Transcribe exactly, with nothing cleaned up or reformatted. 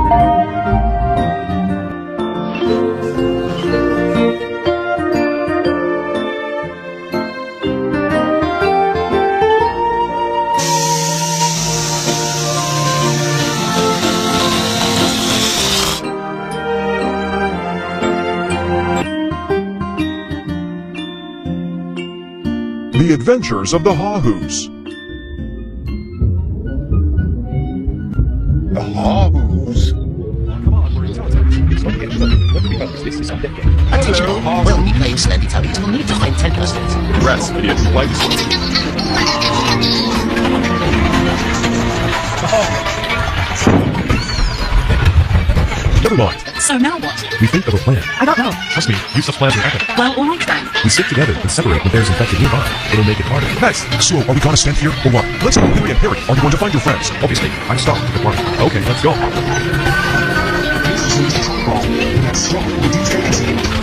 The Adventures of the Haw-Hoos. The Haw-Hoos. Attention, we'll be playing Slendy-Tubbies. We'll need to find ten percent. Rats, idiot, flights. Never mind. So now what? We think of a plan. I don't know. Trust me, use such plans are epic. Well, alright then. We stick together and separate when there's infected nearby. It'll make it harder. Nice. So, are we gonna stand here, or what? Let's go, Harry and Harry. Are you going to find your friends? Obviously, I'm stuck at the party. Okay, let's go.